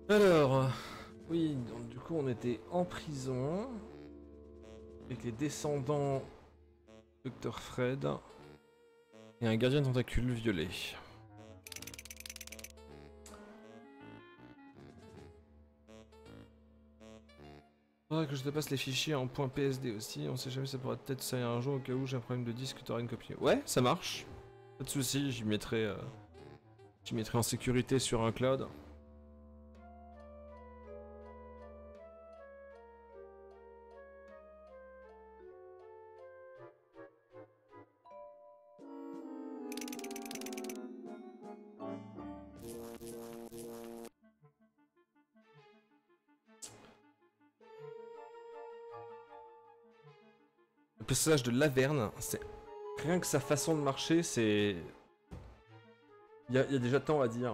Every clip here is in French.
Alors, oui, donc du coup on était en prison avec les descendants Dr Fred et un gardien tentacule violet. Faudra que je te passe les fichiers en .psd aussi, on sait jamais, ça pourra peut-être servir un jour au cas où j'ai un problème de disque, t'auras une copie. Ouais, ça marche. Pas de soucis, j'y mettrai en sécurité sur un cloud. Le personnage de Laverne, c'est rien que sa façon de marcher, c'est... Il y a déjà tant à dire.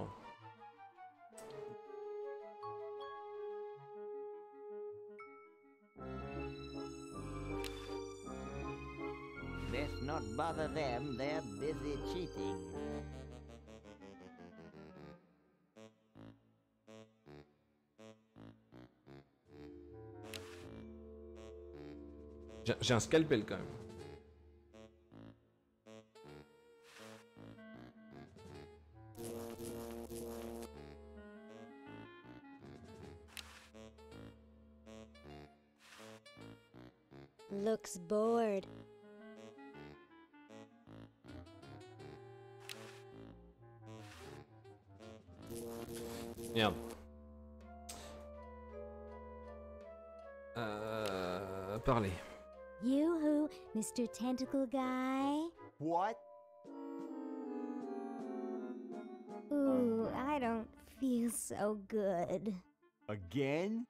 Let's not bother them, they're busy cheating. J'ai un scalpel quand même. Looks bored. Merde. Parler. Yoo-hoo, Mr. Tentacle Guy. What? Ooh, I don't feel so good. Again?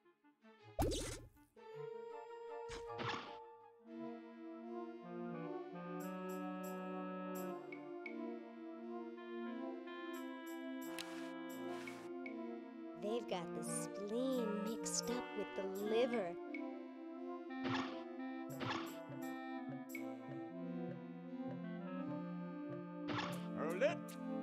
They've got the spleen mixed up with the liver. Hold it!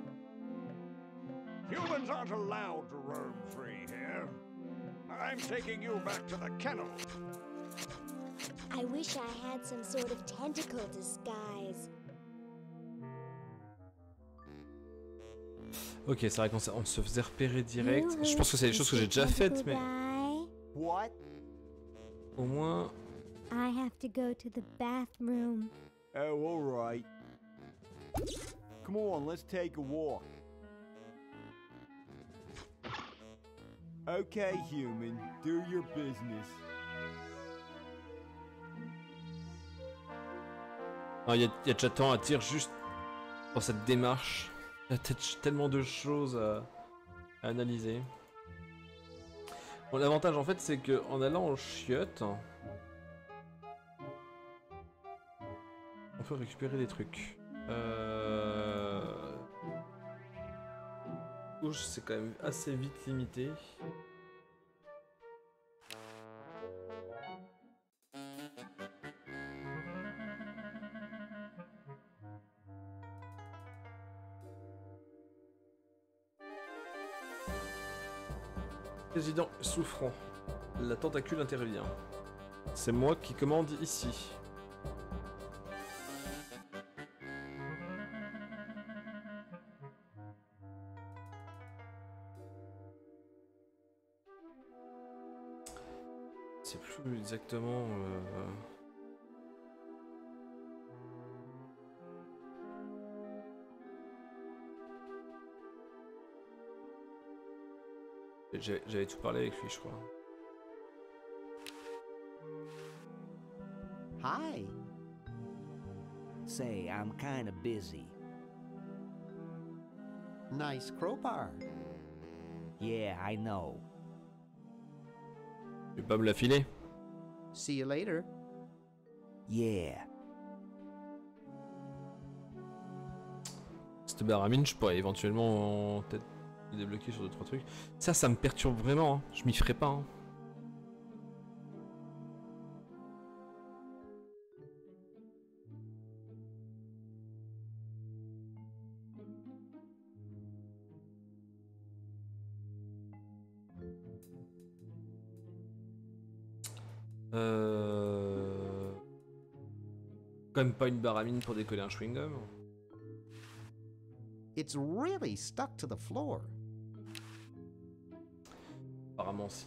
Humans aren't allowed to roam free here. I'm taking you back to the kennel. I wish I had some sort of tentacle disguise. Ok, c'est vrai qu'on se faisait repérer direct. Je pense que c'est des choses que j'ai déjà faites, mais... What? Au moins... I have to go to the bathroom. Oh, all right. Come on, let's take a walk. Okay, human, do your business. Il y a déjà tant à dire juste dans cette démarche. Il y a tellement de choses à analyser. Bon, l'avantage en fait, c'est qu'en allant aux chiottes, on peut récupérer des trucs. Gauche, c'est quand même assez vite limité. Président souffrant. La tentacule intervient. C'est moi qui commande ici. C'est plus exactement... J'avais tout parlé avec lui, je crois. Hi. Say, I'm kinda busy. Nice crowbar. Yeah, I know. Tu peux pas me la filer? See you later. Yeah. Cette baramine, je pourrais éventuellement peut-être me débloquer sur 2-3 trucs. Ça me perturbe vraiment, hein. Je m'y ferai pas. Hein. Quand même pas une baramine pour décoller un chewing-gum. It's really stuck to the floor. Apparemment si.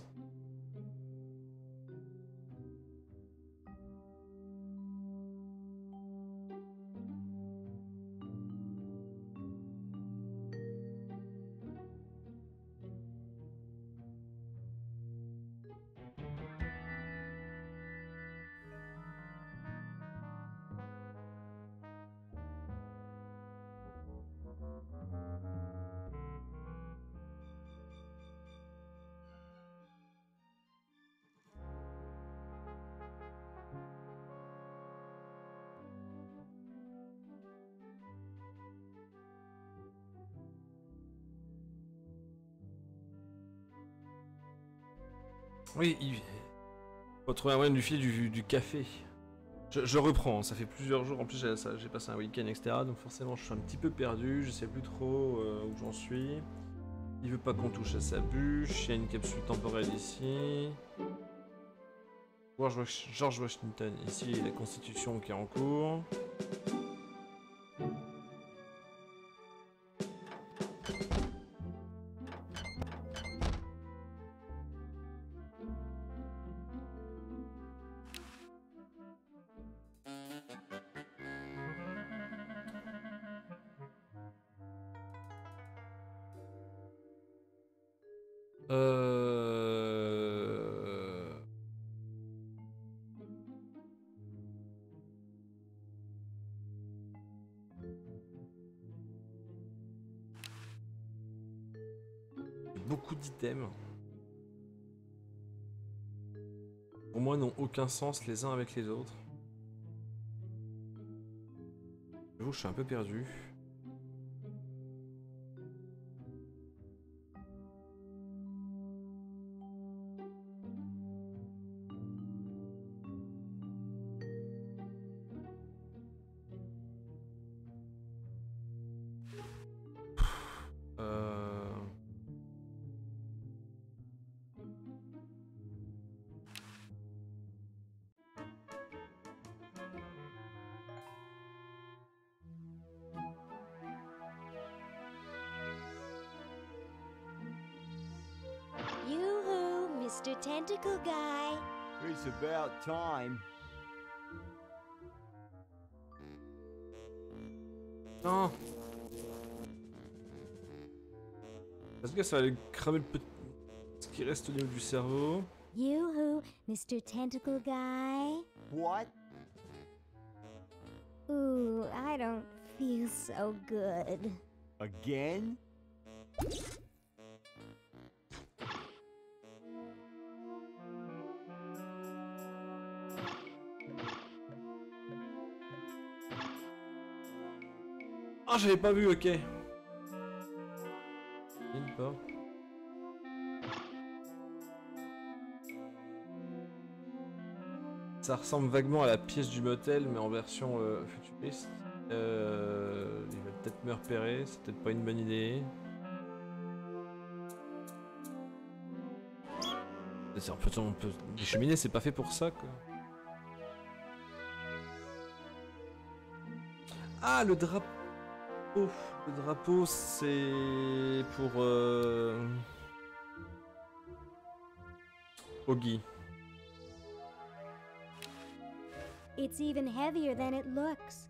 Oui, il faut trouver un moyen de lui filer du café. Je reprends, ça fait plusieurs jours, en plus j'ai passé un week-end, etc. Donc forcément je suis un petit peu perdu, je sais plus trop où j'en suis. Il veut pas qu'on touche à sa bûche, il y a une capsule temporelle ici. George Washington, ici la Constitution qui est en cours. Beaucoup d'items. Pour moi, n'ont aucun sens les uns avec les autres. J'avoue, je suis un peu perdu. Yoo-hoo, Mr. Tentacle Guy. It's about time. Non. Parce que ça va lui cramer ce qui reste au niveau du cerveau. Yoo-hoo, Mr. Tentacle Guy. What? Ooh, I don't feel so good. Again? Ah, j'avais pas vu, ok. Il y a une porte. Ça ressemble vaguement à la pièce du motel, mais en version futuriste. Il va peut-être me repérer, c'est peut-être pas une bonne idée. Les cheminées, c'est pas fait pour ça, quoi. Ah, le drapeau. Le drapeau, c'est pour Oggy. It's even heavier than it looks.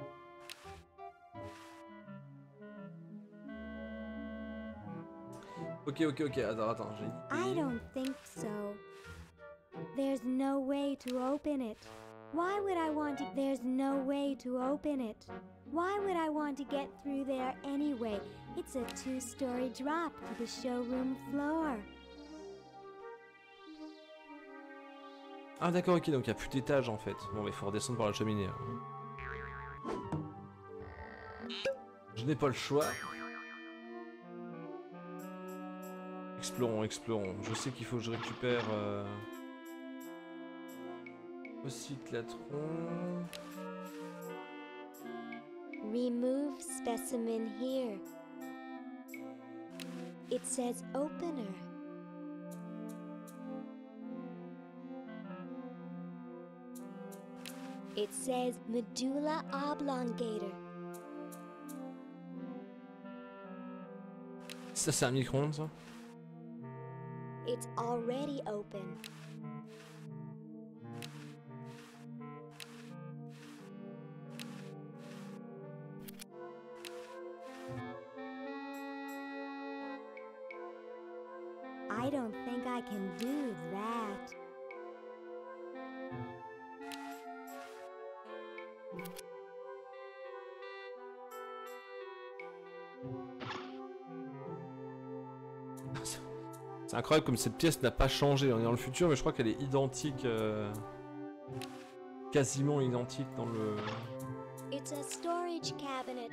Ok, attends, j'ai une I idée. don't think so. There's no way to open it. Why would I want to? There's no way to open it. Why would I want to get through there anyway? It's a 2-story drop to the showroom floor. Ah d'accord, ok, donc il n'y a plus d'étage en fait. Bon, il faut redescendre par la cheminée. Hein. Je n'ai pas le choix. Explorons. Je sais qu'il faut que je récupère... Recyclatron... Remove specimen here. It says opener. It says medulla oblongata. Ça, c'est un micro-ondes, ça? It's already open. I don't think I can do that. C'est incroyable comme cette pièce n'a pas changé. On est dans le futur, mais je crois qu'elle est identique, quasiment identique dans le... It's a storage cabinet.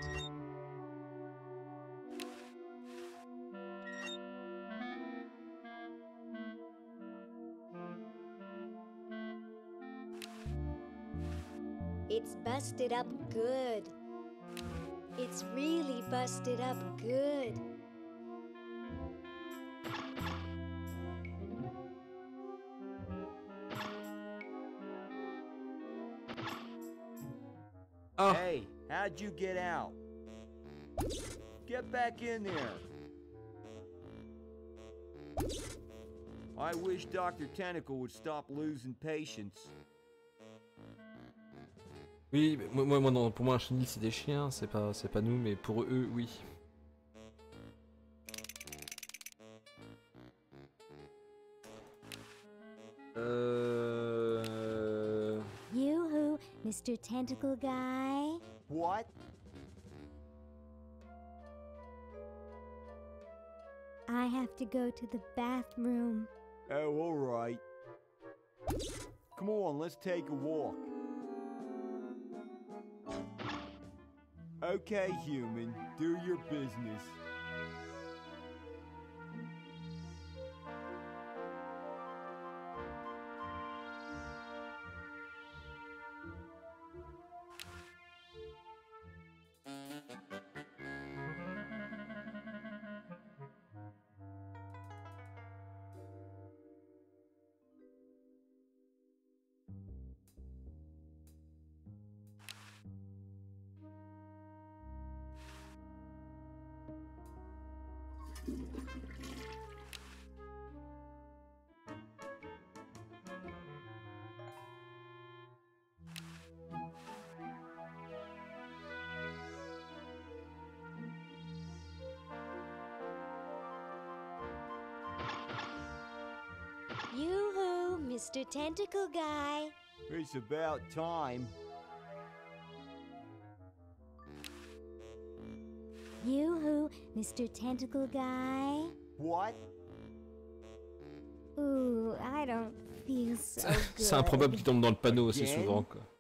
It's busted up good. It's really busted up good. Ah! Hey, how'd you get out? Get back in there. I wish Dr. Tentacle would stop losing patience. Oui, moi non, pour moi un chenil c'est des chiens, c'est pas nous, mais pour eux, oui. Yoo-hoo, Mr. Tentacle Guy. What? I have to go to the bathroom. Oh, all right. Come on, let's take a walk. Okay, human, do your business. Yoo-hoo, Mr. Tentacle Guy. It's about time. Yoo-hoo, Mr. Tentacle Guy. What? Ooh, I don't feel so C'est improbable qu'il tombe dans le panneau assez Again? souvent, quoi.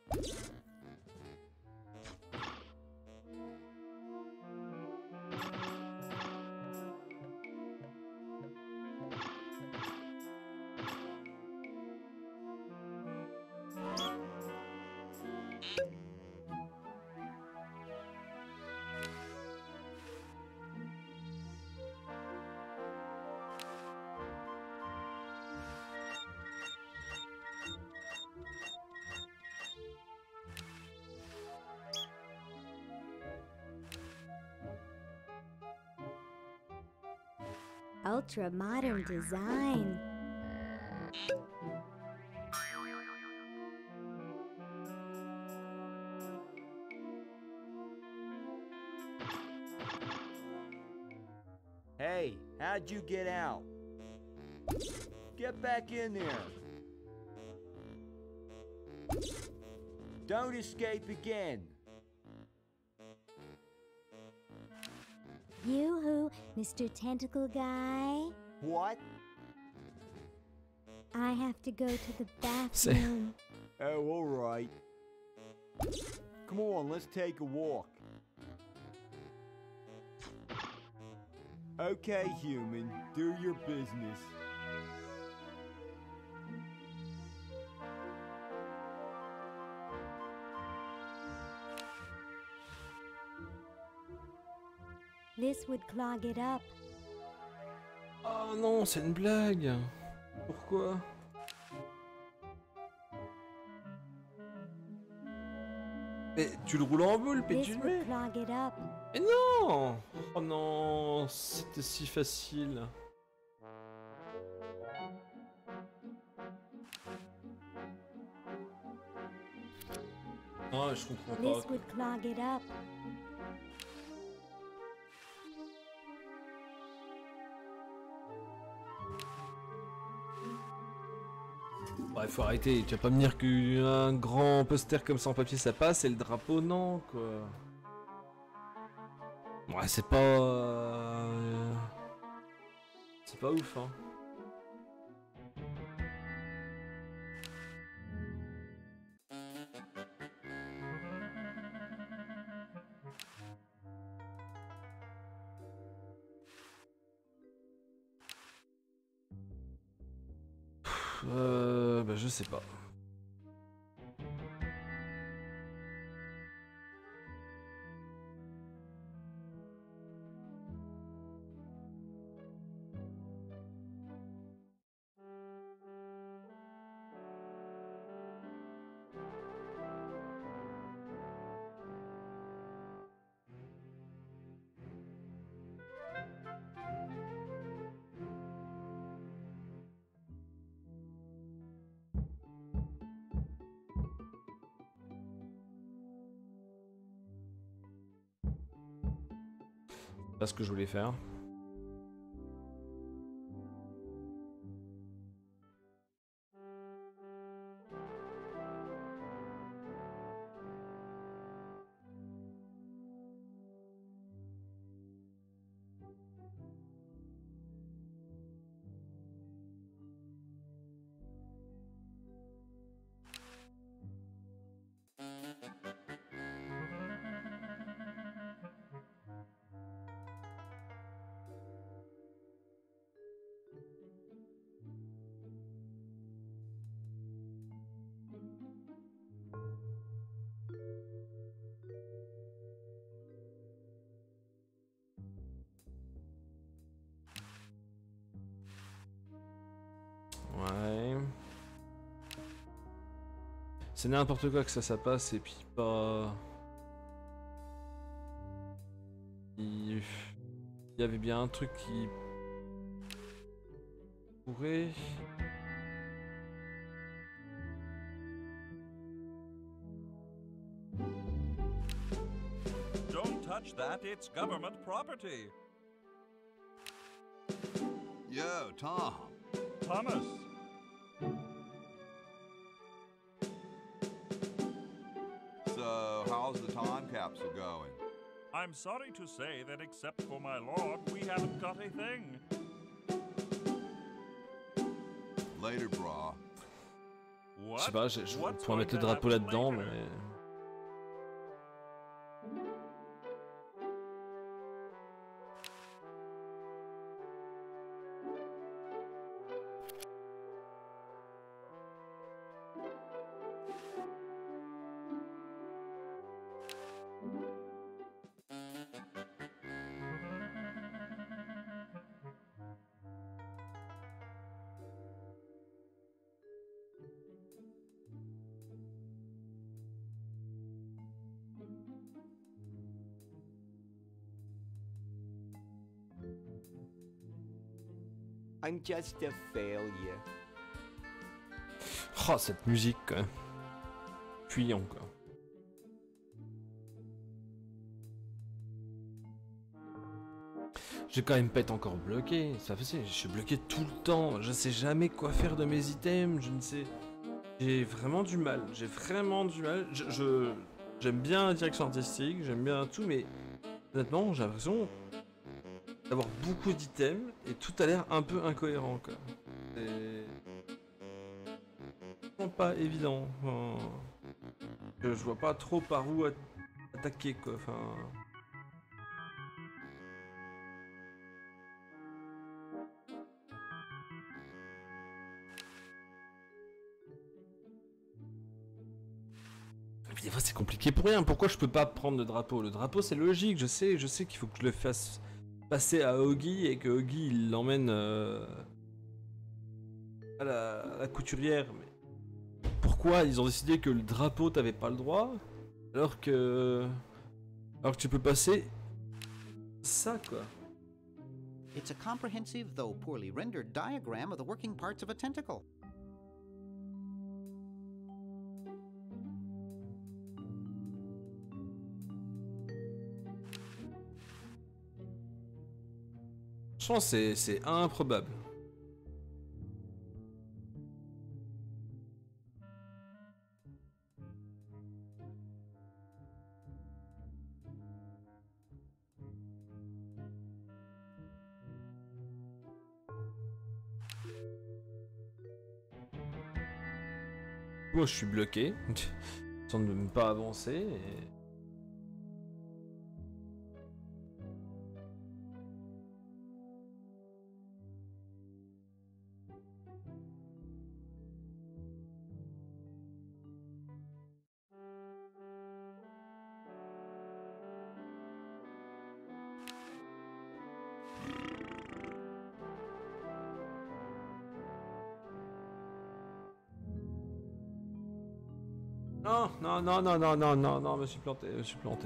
Ultra modern design. Hey, how'd you get out? Get back in there. Don't escape again. Yoo-hoo, Mr. Tentacle Guy. What? I have to go to the bathroom. Oh, all right. Come on, let's take a walk. Okay, human, do your business. This would clog it up. Oh non, c'est une blague. Pourquoi? Mais tu le roules en boule, puis This tu le would mets. clog it up. Mais non! Oh non, c'était si facile. Ah, je comprends This pas. would clog it up. Ouais, faut arrêter, tu vas pas me dire qu'un grand poster comme ça en papier ça passe et le drapeau non, quoi. Ouais, c'est pas... C'est pas ouf, hein. Bah je sais pas. C'est pas ce que je voulais faire. Ouais. C'est n'importe quoi que ça passe et puis pas... Il y avait bien un truc qui... pourrait... Don't touch that, it's government property. Yo, Tom. Thomas. So, how's the time capsule going? I'm sorry to say that except for my log, we haven't got a thing. Later, brah. What? Je sais pas, je What's pourrais going mettre le to drapeau happen là-dedans, later? mais... I'm just a failure. Oh, cette musique, quand même. Fuyant, quoi. J'ai quand même pas été encore bloqué. Ça fait, je suis bloqué tout le temps. Je sais jamais quoi faire de mes items. Je ne sais... J'ai vraiment du mal. J'ai vraiment du mal. J'aime bien la direction artistique. J'aime bien tout, mais... Honnêtement, j'ai l'impression d'avoir beaucoup d'items et tout a l'air un peu incohérent, quoi. C'est... pas évident. Enfin, je vois pas trop par où attaquer, quoi. Enfin... Des fois c'est compliqué pour rien. Pourquoi je peux pas prendre le drapeau? Le drapeau c'est logique, je sais qu'il faut que je le fasse passer à Oggy et que Oggy il l'emmène à la couturière. Mais pourquoi ils ont décidé que le drapeau t'avais pas le droit? Alors que... Alors que tu peux passer... Ça, quoi. It's a comprehensive, though poorly rendered, diagram of the working parts of a tentacle. Franchement, c'est improbable. Moi, je suis bloqué, sans ne même pas avancer. Et... Non, non, non, non, non, non, non, non, je me suis planté, je me suis planté.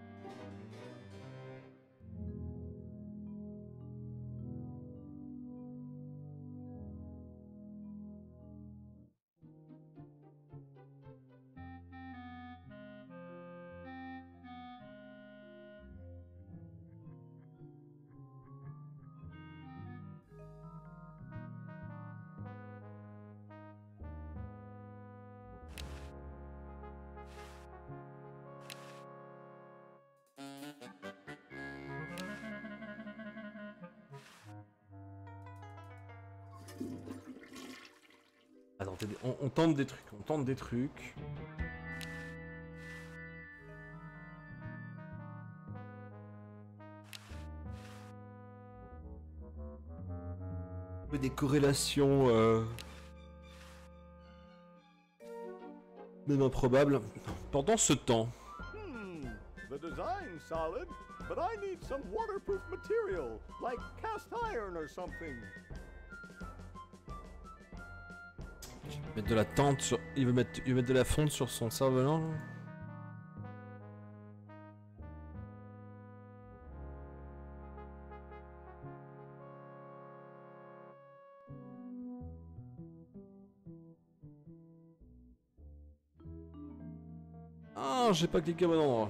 Attends, on tente des trucs, on tente des trucs. Des corrélations même improbables. Pendant ce temps, The design's solid, but I need some waterproof material, like cast iron or something. mettre de la tente sur... il veut mettre de la fonte sur son cerf-volant. Ah, j'ai pas cliqué au bon endroit.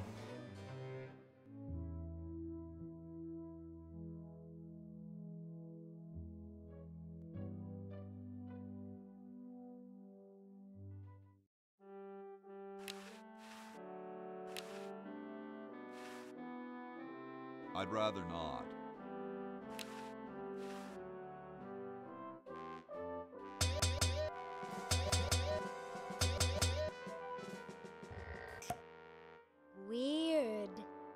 I'd rather not. Weird.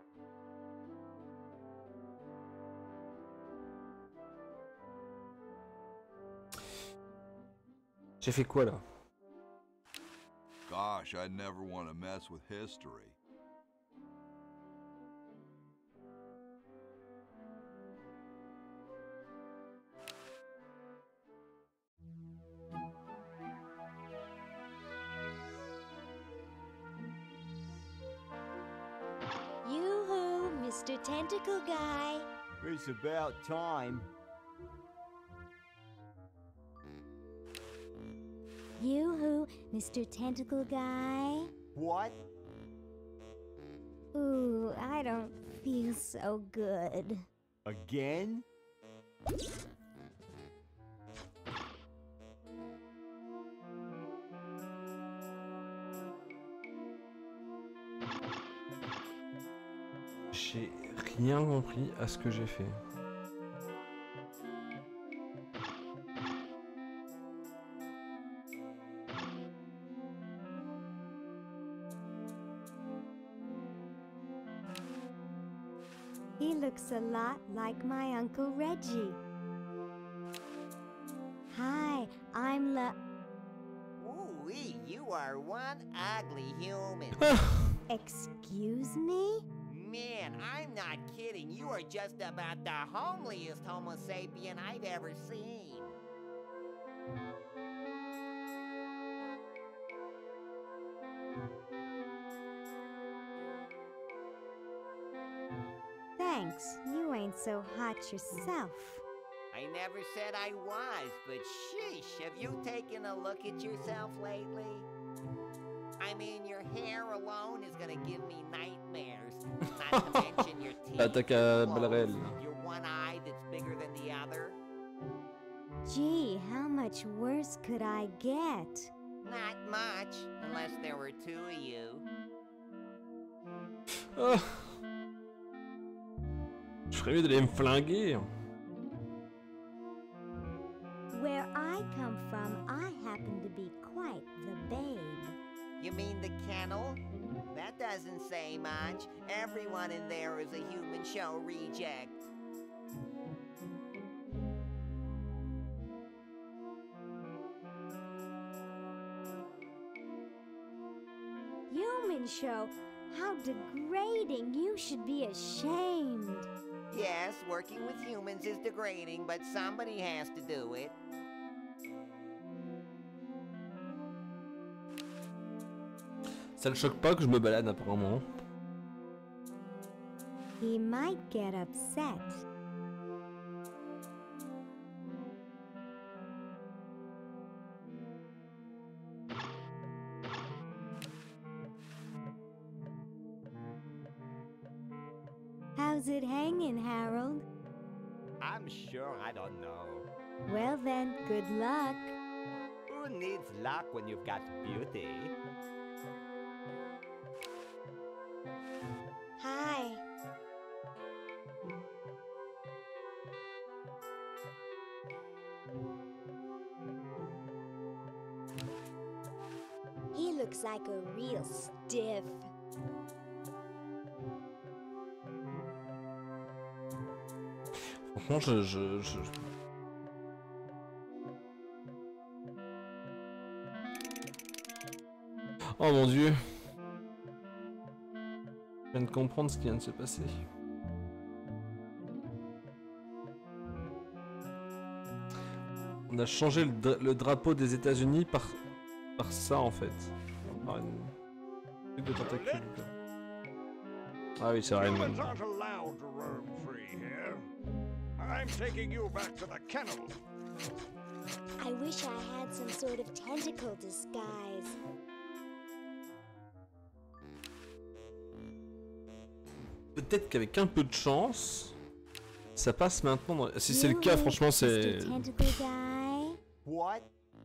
J'ai fait quoi là? Gosh, I'd never want to mess with history. Yoo-hoo, Mr. Tentacle Guy. It's about time. Yoo-hoo, Mr. Tentacle Guy. What? Ooh, I don't feel so good. Again? J'ai rien compris à ce que j'ai fait. He looks a lot like my Uncle Reggie. Hi, I'm Ooh-wee, you are one ugly human. Excuse me? Man, I'm not kidding. You are just about the homeliest Homo sapien I've ever seen. thanks. You ain't so hot yourself. I never said I was, but sheesh, have you taken a look at yourself lately? I mean, your hair alone is gonna give me nightmares. Not to mention your teeth, Attaque your à clothes, balles réelles. your one eye that's bigger than the other. Gee, how much worse could I get? Not much, unless there were two of you. Ah. Je ferais mieux d'aller me flinguer. Where I come from, I happen to be quite the babe. You mean the kennel? That doesn't say much. Everyone in there is a human show reject. Human show? How degrading! You should be ashamed. Yes, working with humans is degrading, but somebody has to do it. Ça le choque pas que je me balade apparemment. He might get upset. How's it hanging, Harold? I'm sure I don't know. Well then, good luck. Who needs luck when you've got beauty? Hi. He looks like a real stiff. Franchement, je... Oh mon dieu. Je viens de comprendre ce qui vient de se passer. On a changé le drapeau des États-Unis par ça en fait. Par une truc de tentacule. Ah oui, c'est vrai. Humans aren't allowed to roam free here. I'm taking you back to the kennel. I wish I had some sort of tentacle disguise. Peut-être qu'avec un peu de chance, ça passe maintenant. Si c'est le cas, franchement, c'est. What?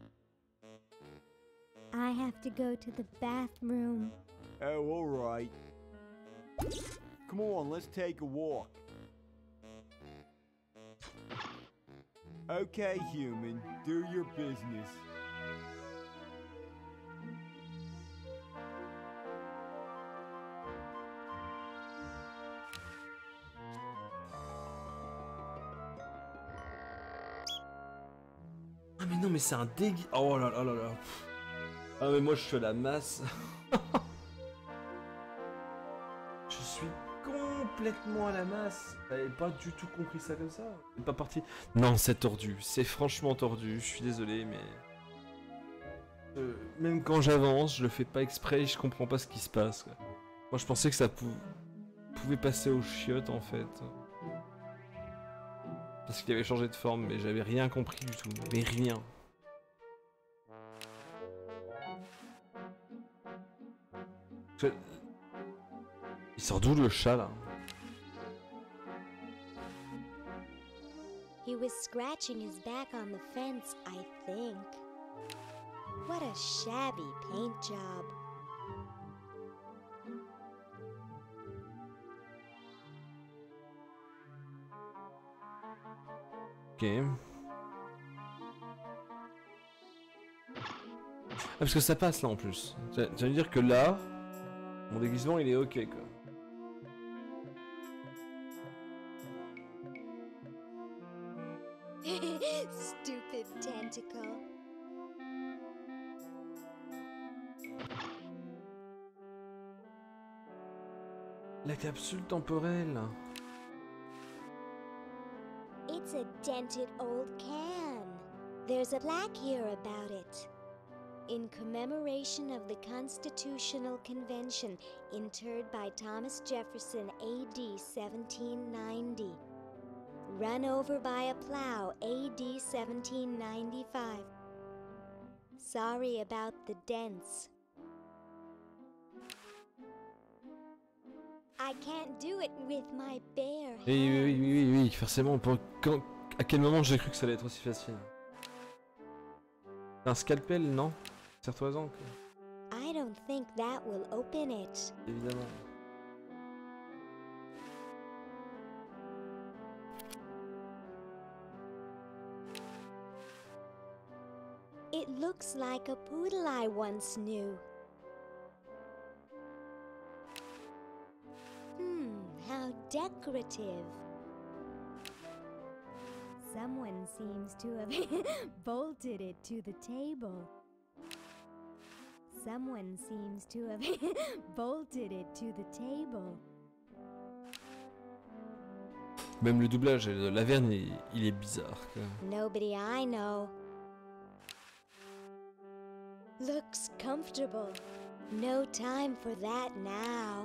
I have to go to the bathroom. Oh, all right. Come on, let's take a walk. Okay, human, do your business. Ah mais non, mais c'est un déguis. Oh là là là là. Ah mais moi je suis à la masse. Je suis complètement à la masse. J'avais pas du tout compris ça comme ça. C'est pas parti. Non, c'est tordu. C'est franchement tordu. Je suis désolé, mais même quand j'avance, je le fais pas exprès. Je comprends pas ce qui se passe. Quoi. Moi, je pensais que ça pouvait passer aux chiottes en fait. Parce qu'il avait changé de forme, mais j'avais rien compris du tout. Mais rien. Il sort d'où le chat là? He was scratching his back on the fence, I think. What a shabby paint job. Ok. Ah, parce que ça passe là en plus. Ça veut dire que là, mon déguisement il est ok quoi. Stupid tentacle. La capsule temporelle. It's a dented old can. There's a plaque here about it. in commemoration of the Constitutional Convention interred by Thomas Jefferson AD 1790. Run over by a plow AD 1795. Sorry about the dents. I can't do it with my bare hands. Oui, forcément. À quel moment j'ai cru que ça allait être aussi facile? Un scalpel, non? Serre-toi-en, quoi. I don't think that will open it. Évidemment. It looks like a poodle I once knew. How decorative. Someone seems to have bolted it to the table. Someone seems to have bolted it to the table. Même le doublage, Laverne, il est bizarre, quoi. Nobody I know. Looks comfortable. No time for that now.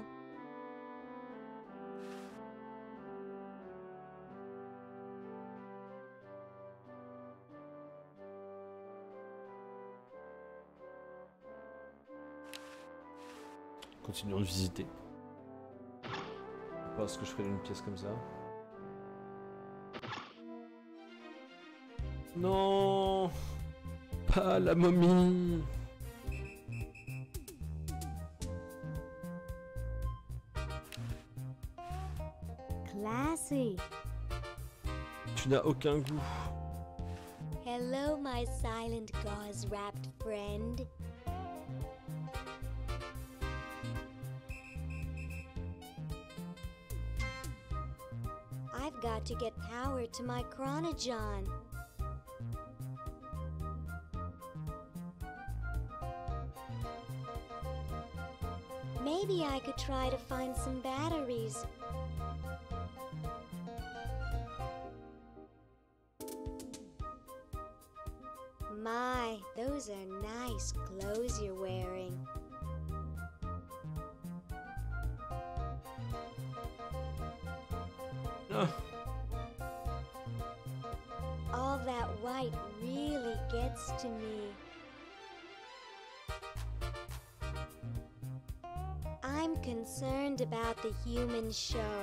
Continuons de visiter. Je sais pas ce que je ferais d'une pièce comme ça. Non, pas la momie. Classy. Tu n'as aucun goût. Hello, my silent gauze-wrapped friend. I've got to get power to my Chronojon. Maybe I could try to find some batteries. My, those are nice clothes you're wearing. All that white really gets to me. I'm concerned about the human show.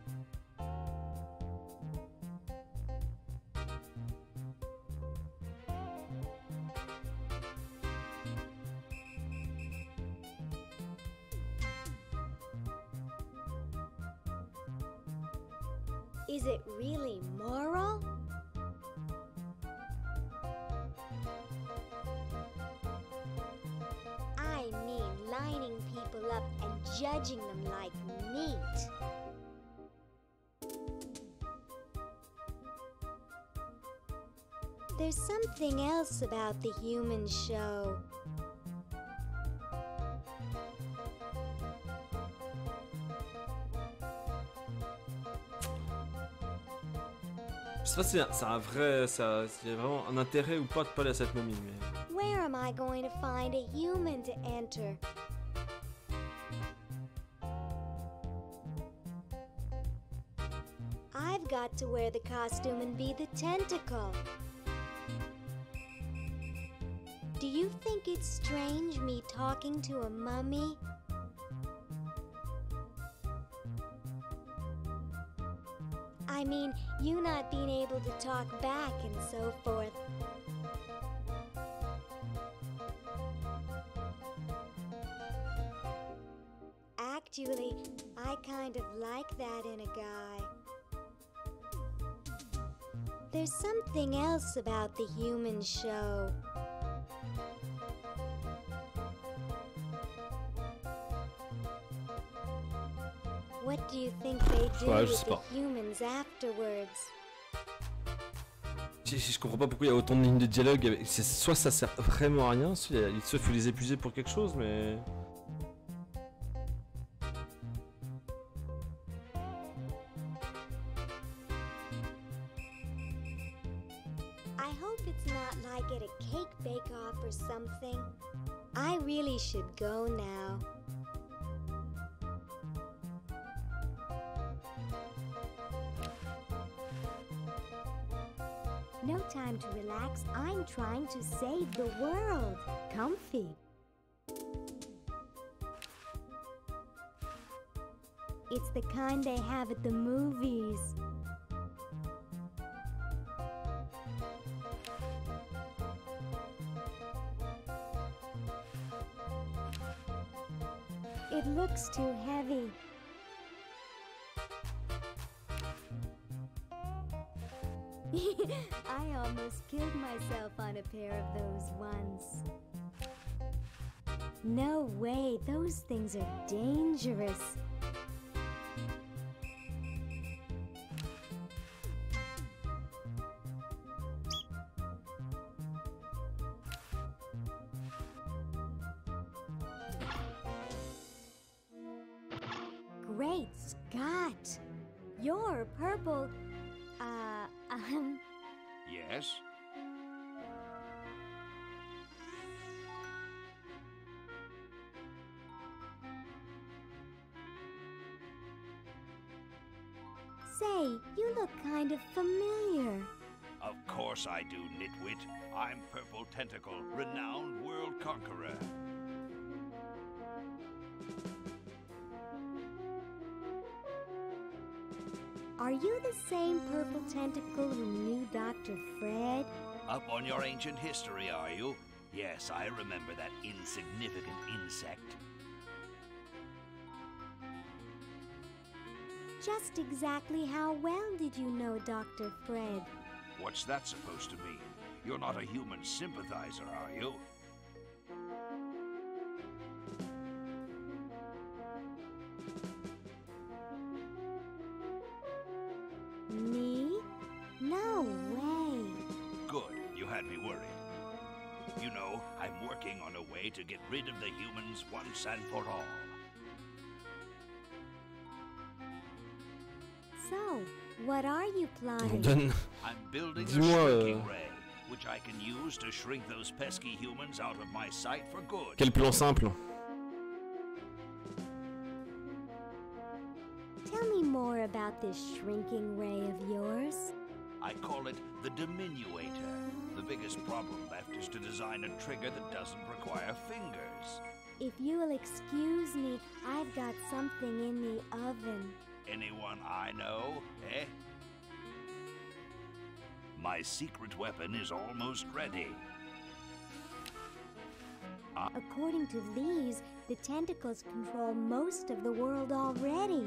Is it really moral? I mean lining people up and judging them like meat. There's something else about the human show. Je sais pas si ça a s'il y a vraiment un intérêt ou pas de parler à cette momie, mais... Where am I going to find a human to enter? I've got to wear the costume and be the tentacle. Do you think it's strange me talking to a mummy? I mean, you not being able to talk back and so forth. Actually, I kind of like that in a guy. There's something else about the human show. What do you think they do with the humans afterwards? Je comprends pas pourquoi il y a autant de lignes de dialogue. Soit ça sert vraiment à rien, soit il faut les épuiser pour quelque chose, mais... I hope it's not like at a cake bake-off or something. I really should go now. No time to relax. I'm trying to save the world. Comfy. It's the kind they have at the movies. It looks too heavy. I almost killed myself on a pair of those once. No way, those things are dangerous. Great Scott! You're purple. Yes? Say, you look kind of familiar. Of course I do, nitwit. I'm Purple Tentacle, renowned world conqueror. Are you the same purple tentacle who knew Dr. Fred? Up on your ancient history, are you? Yes, I remember that insignificant insect. Just exactly how well did you know Dr. Fred? What's that supposed to mean? You're not a human sympathizer, are you? Me? No way. Good, you had me worried. You know, I'm working on a way to get rid of the humans once and for all. So, what are you plotting? Donne. I'm building a Dis-moi, shrinking ray, which I can use to shrink those pesky humans out of my sight for good. Quel plan simple. Tell me more about this shrinking ray of yours. I call it the diminuator. The biggest problem left is to design a trigger that doesn't require fingers. If you'll excuse me, I've got something in the oven. Anyone I know, eh? My secret weapon is almost ready. According to these, the tentacles control most of the world already.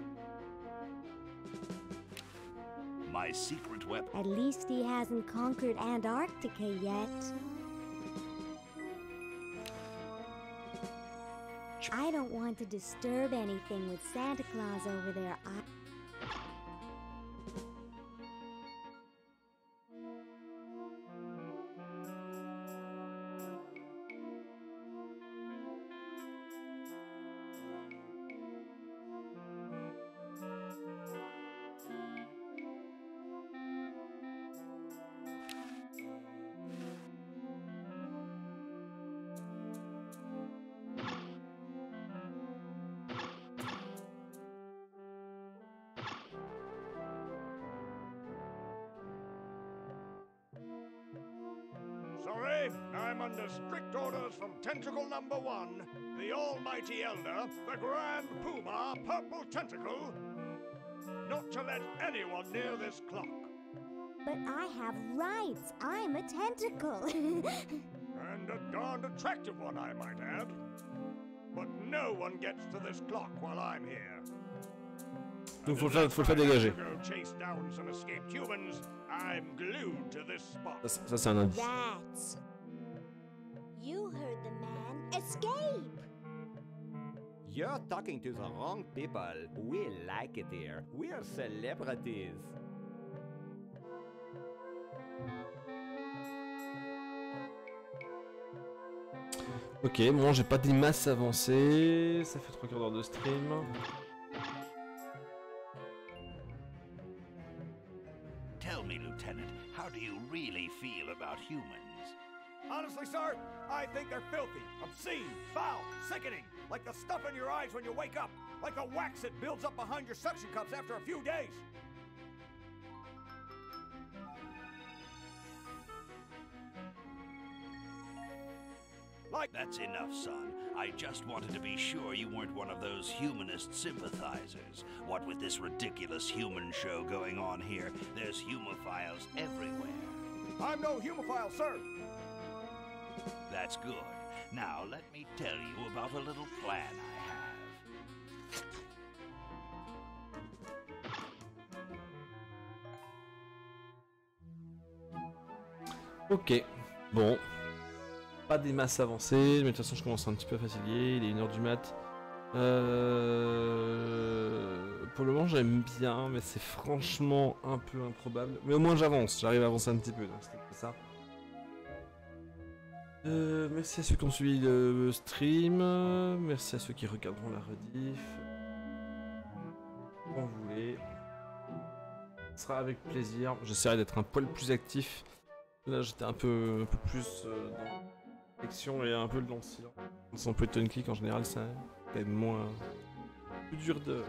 My secret weapon. At least he hasn't conquered Antarctica yet. I don't want to disturb anything with Santa Claus over there. Sorry, I'm under strict orders from Tentacle Number 1, the Almighty Elder, the Grand Puma, Purple Tentacle, not to let anyone near this clock. But I have rights. I'm a tentacle. And a darned attractive one, I might add. But no one gets to this clock while I'm here. Donc faut le faire dégager. Go chase down some escaped humans. I'm glued to this spot. Ça c'est un indice. Rats. You heard the man. Escape! You're talking to the wrong people. We like it here. We're celebrities. Ok, bon, j'ai pas des masses avancées. Ça fait 3 quarts d'heure de stream. Tell me, Lieutenant, how do you really feel about humans? Honestly, sir, I think they're filthy, obscene, foul, sickening. Like the stuff in your eyes when you wake up. Like the wax that builds up behind your suction cups after a few days. That's enough, son. I just wanted to be sure you weren't one of those humanist sympathizers. What with this ridiculous human show going on here, there's humophiles everywhere. I'm no humophile, sir. That's good. Now let me tell you about a little plan I have. Ok, bon. Pas des masses avancées, mais de toute façon je commence un petit peu fatigué, il est 1h du mat. Pour le moment j'aime bien, mais c'est franchement un peu improbable. Mais au moins j'arrive à avancer un petit peu, donc c'était ça. Merci à ceux qui ont suivi le stream, merci à ceux qui regarderont la rediff. Quand vous voulez. Ce sera avec plaisir, j'essaierai d'être un poil plus actif. Là j'étais un peu plus dans l'action et un peu dans le silence. Sans point and click en général, c'est quand même moins plus dur de.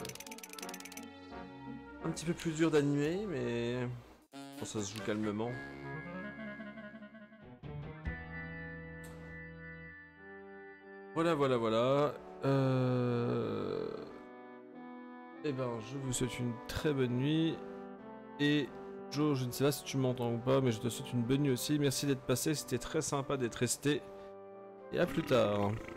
Un petit peu plus dur d'animer, mais bon, ça se joue calmement. Voilà. Et ben, je vous souhaite une très bonne nuit. Et Joe, je ne sais pas si tu m'entends ou pas, mais je te souhaite une bonne nuit aussi. Merci d'être passé, c'était très sympa d'être resté. Et à plus tard.